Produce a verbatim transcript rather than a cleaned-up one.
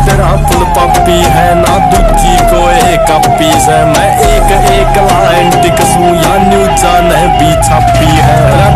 तेरा फुल पप्पी है ना दूजी कोई कॉपी से। मैं एक एक लाइन टिकसूं या न्यूज़ा ने भी छापी है।